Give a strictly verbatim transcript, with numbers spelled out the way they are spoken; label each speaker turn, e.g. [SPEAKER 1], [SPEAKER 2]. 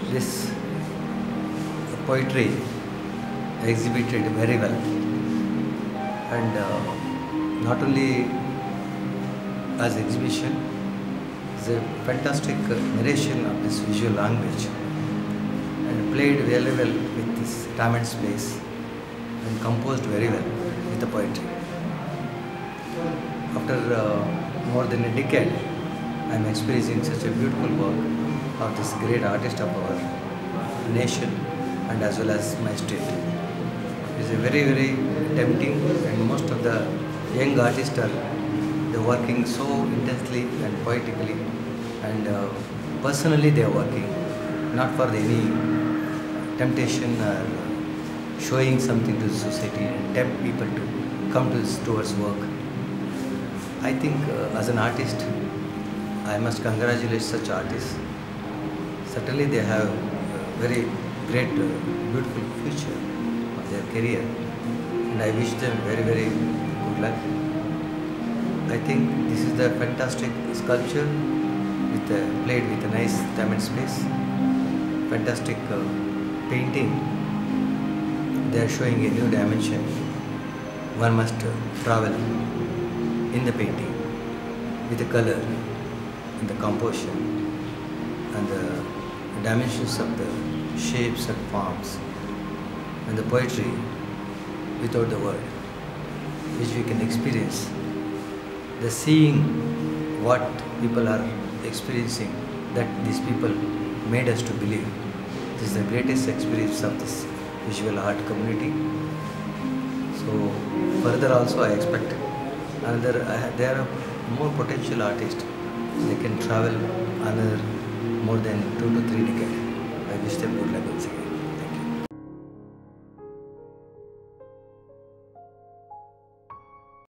[SPEAKER 1] this poetry exhibited very well, and uh, not only as exhibition, it's a fantastic uh, narration of this visual language, and played very well with this time and space, and composed very well with the poetry. After uh, more than a decade, I am experiencing such a beautiful work of this great artist of our nation and as well as my state. It is a very, very tempting, and most of the young artists are they're working so intensely and poetically, and uh, personally they are working, not for any temptation or showing something to the society and tempt people to come to this towards work. I think uh, as an artist, I must congratulate such artists. Certainly they have a very great, uh, beautiful future of their career, and I wish them very, very good luck. I think this is the fantastic sculpture with uh, played with a nice time and space. Fantastic uh, painting. They are showing a new dimension. One must uh, travel in the painting with the color and the composition and the dimensions of the shapes and forms and the poetry without the word, which we can experience. The seeing what people are experiencing, that these people made us to believe. This is the greatest experience of this visual art community. So further also I expect another, uh, there are more potential artists. They can travel another more than two to three decades. I wish them good luck once again.